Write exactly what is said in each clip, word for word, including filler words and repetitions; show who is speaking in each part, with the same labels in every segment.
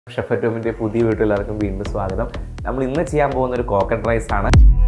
Speaker 1: Chef at ഹോമിന്റെ പുതിയ വീട്ടിലെല്ലാവർക്കും വീണ്ടും സ്വാഗതം. നമ്മൾ ഇന്ന് ചെയ്യാൻ പോകുന്ന ഒരു കോക്കനട്ട് റൈസ് ആണ്.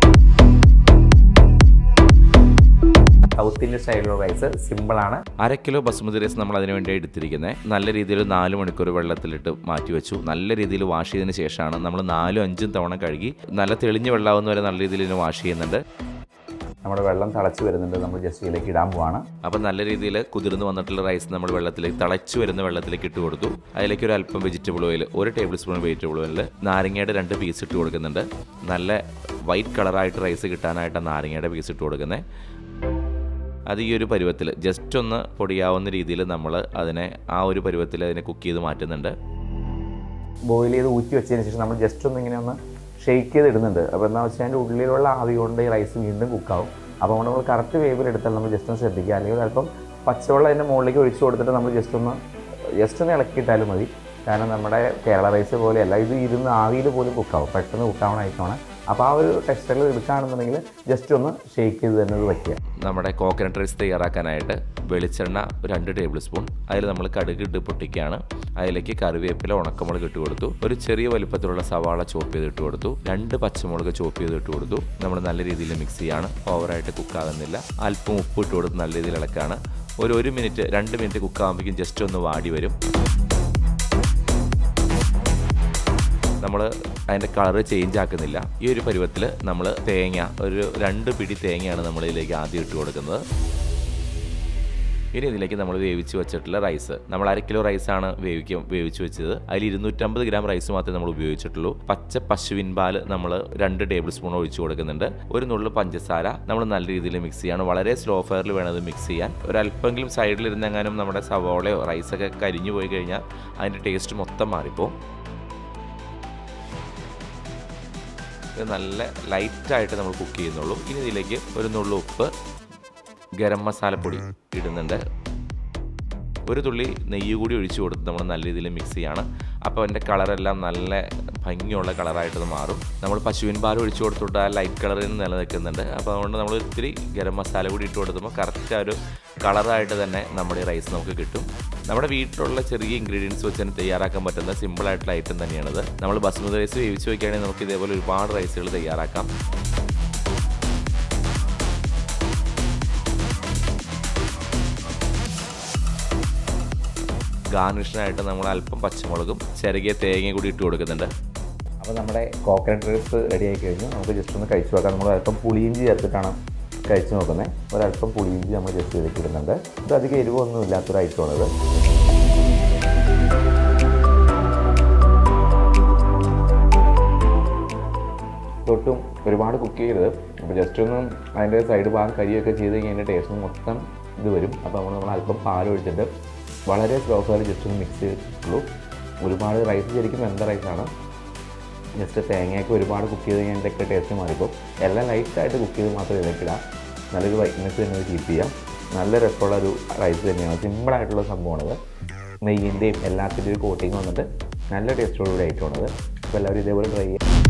Speaker 1: സൗത്ത് ഇന്ത്യൻ സ്റ്റൈലുള്ള റൈസ്, സിമ്പിൾ ആണ്.
Speaker 2: അര കിലോ ബസുമതി റൈസ് നമ്മൾ അതിനു വേണ്ടി എടുത്തിരിക്കുന്നത്. നല്ല രീതിയിൽ നാല് മണിക്കൂർ വെള്ളത്തിലിട്ട് മാറ്റി വെച്ചു. നല്ല രീതിയിൽ വാഷ് ചെയ്തതിന് ശേഷമാണ് നമ്മൾ നാലും അഞ്ചും തവണ കഴുകി നല്ല തെളിഞ്ഞ് വെള്ളമാവുന്ന വരെ നല്ല രീതിയിൽ ഇതിനെ വാഷ് ചെയ്യുന്നുണ്ട്.
Speaker 1: നമ്മുടെ വെള്ളം തിളച്ച് വരുന്നുണ്ട്, നമ്മൾ ജസ്റ്റ് ഇതിലേക്ക് ഇടാൻ പോവാണ്.
Speaker 2: അപ്പോൾ നല്ല രീതിയിൽ കുതിർന്ന് വന്നിട്ടുള്ള റൈസ് നമ്മൾ വെള്ളത്തിലേക്ക് തിളച്ച് വരുന്ന വെള്ളത്തിലേക്ക് ഇട്ട് കൊടുത്തു. അതിലേക്ക് ഒരു അല്പം വെജിറ്റബിൾ ഓയിൽ, ഒരു ടേബിൾ സ്പൂൺ വെജിറ്റബിൾ ഓയിൽ, നാരങ്ങയുടെ രണ്ട് പീസ് ഇട്ട് കൊടുക്കുന്നുണ്ട്. നല്ല വൈറ്റ് കളറായിട്ട് റൈസ് കിട്ടാനായിട്ടാണ് നാരങ്ങയുടെ പീസ് ഇട്ട് കൊടുക്കുന്നത്. അത് ഈ ഒരു പരുവത്തിൽ ജസ്റ്റ് ഒന്ന് പൊടിയാവുന്ന രീതിയിൽ നമ്മൾ അതിനെ ആ ഒരു പരുവത്തിൽ അതിനെ കുക്ക് ചെയ്ത് മാറ്റുന്നുണ്ട്.
Speaker 1: ബോയിൽ ചെയ്ത് ഊറ്റി വെച്ചതിന് ശേഷം നമ്മൾ ജസ്റ്റ് ഒന്ന് ഇങ്ങനെ ഒന്ന് ഷെയ്ക്ക് ചെയ്ത് ഇടുന്നുണ്ട്. അപ്പോൾ എന്താ വെച്ചാൽ അതിൻ്റെ ഉള്ളിലുള്ള ആവി കൊണ്ട് ഈ റൈസ് വീണ്ടും കുക്കാവും. അപ്പോൾ നമ്മൾ കറക്റ്റ് വേവിൽ എടുത്താൽ നമ്മൾ ജസ്റ്റ് ഒന്ന് ശ്രദ്ധിക്കുക. അല്ലെങ്കിൽ അല്പം പച്ചവെള്ളം അതിൻ്റെ മുകളിലേക്ക് ഒഴിച്ച് കൊടുത്തിട്ട് നമ്മൾ ജസ്റ്റ് ഒന്ന് ജസ്റ്റ് ഒന്ന് ഇളക്കിയിട്ടാലും മതി. കാരണം നമ്മുടെ കേരള റൈസ് പോലെയല്ല, ഇത് ഇരുന്ന് ആവിയിൽ പോലും കുക്കാവും, പെട്ടെന്ന് കുക്കാവണമായിട്ടാണ്. അപ്പോൾ ആ ഒരു ടെക്സ്റ്ററിൽ എടുക്കുകയാണെന്നുണ്ടെങ്കിൽ ജസ്റ്റ് ഒന്ന് ഷേക്ക് ചെയ്ത് തന്നെ ഇത് വയ്ക്കുക.
Speaker 2: നമ്മുടെ കോക്കനട്ട് റൈസ് തയ്യാറാക്കാനായിട്ട് വെളിച്ചെണ്ണ രണ്ട് ടേബിൾ സ്പൂൺ, അതിൽ നമ്മൾ കടുക് ഇട്ട് പൊട്ടിക്കുകയാണ്. അതിലേക്ക് കറിവേപ്പില, ഉണക്കമുളക് ഇട്ട് കൊടുത്തു. ഒരു ചെറിയ വലുപ്പത്തിലുള്ള സവാള ചോപ്പ് ചെയ്ത് ഇട്ട് കൊടുത്തു. രണ്ട് പച്ചമുളക് ചോപ്പ് ചെയ്ത് ഇട്ട് കൊടുത്തു. നമ്മൾ നല്ല രീതിയിൽ മിക്സ് ചെയ്യാണ്. ഓവറായിട്ട് കുക്കാകുന്നില്ല. അല്പം ഉപ്പ് ഇട്ട് കൊടുത്ത് നല്ല രീതിയിൽ ഇളക്കാണ്. ഒരു ഒരു മിനിറ്റ് രണ്ട് മിനിറ്റ് കുക്കാകുമ്പോഴേക്കും ജസ്റ്റ് ഒന്ന് വാടി വരും. നമ്മൾ അതിൻ്റെ കളറ് ചേഞ്ച് ആക്കുന്നില്ല. ഈ ഒരു പരുവത്തിൽ നമ്മൾ തേങ്ങ, ഒരു രണ്ട് പിടി തേങ്ങയാണ് നമ്മൾ ഇതിലേക്ക് ആദ്യം ഇട്ട് കൊടുക്കുന്നത്. ഇനി ഇതിലേക്ക് നമ്മൾ വേവിച്ച് വെച്ചിട്ടുള്ള റൈസ്, നമ്മൾ അര കിലോ റൈസാണ് വേവിക്കും വേവിച്ച് വെച്ചത്. അതിൽ ഇരുന്നൂറ്റമ്പത് ഗ്രാം റൈസ് മാത്രമേ നമ്മൾ ഉപയോഗിച്ചിട്ടുള്ളൂ. പച്ച പശുവിൻ പാൽ നമ്മൾ രണ്ട് ടേബിൾ സ്പൂൺ ഒഴിച്ച് കൊടുക്കുന്നുണ്ട്. ഒരു നുള്ളു പഞ്ചസാര നമ്മൾ നല്ല രീതിയിൽ മിക്സ് ചെയ്യാണ്. വളരെ സ്ലോ ഫയറിൽ വേണം ഇത് മിക്സ് ചെയ്യാൻ. ഒരല്പമെങ്കിലും സൈഡിലിരുന്നെങ്ങാനും നമ്മുടെ സവോളയോ റൈസൊക്കെ കരിഞ്ഞു പോയി കഴിഞ്ഞാൽ അതിൻ്റെ ടേസ്റ്റ് മൊത്തം മാറിപ്പോവും. ഇത് നല്ല ലൈറ്റായിട്ട് നമ്മൾ കുക്ക് ചെയ്യുന്നുള്ളൂ. ഇനി ഇതിലേക്ക് ഒരു നുള്ളു ഉപ്പ്, ഗരം മസാലപ്പൊടി ഇടുന്നുണ്ട്. ഒരു തുള്ളി നെയ്യ് കൂടി ഒഴിച്ചു കൊടുത്ത് നമ്മൾ നല്ല രീതിയിൽ മിക്സ് ചെയ്യാണ്. അപ്പോൾ അതിൻ്റെ കളറെല്ലാം നല്ല ഭംഗിയുള്ള കളറായിട്ടത് മാറും. നമ്മൾ പശുവിൻ പാൽ ഒഴിച്ചു കൊടുത്തിട്ട് ആ ലൈറ്റ് കളറിൽ നിന്ന് നിലനിൽക്കുന്നുണ്ട്. അപ്പോൾ അതുകൊണ്ട് നമ്മൾ ഇത്തിരി ഗരം മസാല കൂടി ഇട്ട് കൊടുക്കുമ്പോൾ കറക്റ്റ് ആ ഒരു കളറായിട്ട് തന്നെ നമ്മുടെ ഈ റൈസ് നമുക്ക് കിട്ടും. നമ്മുടെ വീട്ടിലുള്ള ചെറിയ ഇൻഗ്രീഡിയൻസ് വെച്ച് തന്നെ തയ്യാറാക്കാൻ പറ്റുന്ന സിമ്പിളായിട്ടുള്ള ഐറ്റം തന്നെയാണിത്. നമ്മൾ ബസുമതി റൈസ് വേവിച്ച് വയ്ക്കുകയാണെങ്കിൽ നമുക്ക് ഇതേപോലെ ഒരുപാട് റൈസുകൾ തയ്യാറാക്കാം. ഗാർണിഷിനായിട്ട് നമ്മൾ അല്പം പച്ചമുളകും ചിരകിയ തേങ്ങയും കൂടി ഇട്ട് കൊടുക്കുന്നുണ്ട്.
Speaker 1: അപ്പോൾ നമ്മുടെ കോക്കനട്ട് റൈസ് റെഡി ആയി കഴിഞ്ഞു. നമുക്ക് ജസ്റ്റ് ഒന്ന് കഴിച്ചു നോക്കാം. നമ്മൾ അല്പം പുളിയിഞ്ചി ചേർത്തിട്ടാണ് കഴിച്ചു നോക്കുന്നത്. ഒരല്പം പുളിയിഞ്ചി നമ്മൾ ജസ്റ്റ് ഇതിലേക്ക് ഇടുന്നുണ്ട്. ഇത് അധികം എരിവൊന്നും ഇല്ലാത്തൊരു ഐറ്റമാണിത്. തൊട്ടും ഒരുപാട് കുക്ക് ചെയ്യരുത്. അപ്പോൾ ജസ്റ്റ് ഒന്നും അതിൻ്റെ സൈഡ് ഭാഗം കരിയൊക്കെ ചെയ്ത് കഴിഞ്ഞാൽ അതിൻ്റെ ടേസ്റ്റ് മൊത്തം ഇത് വരും. അപ്പോൾ നമ്മൾ നമ്മൾ അല്പം പാലൊഴിച്ചിട്ട് വളരെ സ്ലോ ഫയറിൽ ജസ്റ്റ് ഒന്ന് മിക്സ് ചെയ്തിട്ടുള്ളൂ. ഒരുപാട് റൈസ് ശരിക്കും വെന്ത റൈസാണ്. ജസ്റ്റ് തേങ്ങയൊക്കെ ഒരുപാട് കുക്ക് ചെയ്ത് കഴിഞ്ഞാൽ ഇതിൻ്റെയൊക്കെ ടേസ്റ്റ് മാറിപ്പോൾ എല്ലാം ലൈറ്റായിട്ട് കുക്ക് ചെയ്ത് മാത്രം ഇതിലേക്ക് ഇടാം. നല്ലൊരു വൈറ്റ്നസ് തന്നെ കീപ്പ് ചെയ്യാം. നല്ല രസമുള്ള ഒരു റൈസ് തന്നെയാണ്. സിമ്പിളായിട്ടുള്ള സംഭവമാണിത്. നെയ്യിൻ്റെയും എല്ലാത്തിൻ്റെയും ഒരു കോട്ടിങ് വന്നിട്ട് നല്ല ടേസ്റ്റോടുകൂടി ആയിട്ടുള്ളത്. അപ്പോൾ എല്ലാവരും ഇതേപോലെ ട്രൈ ചെയ്യാം.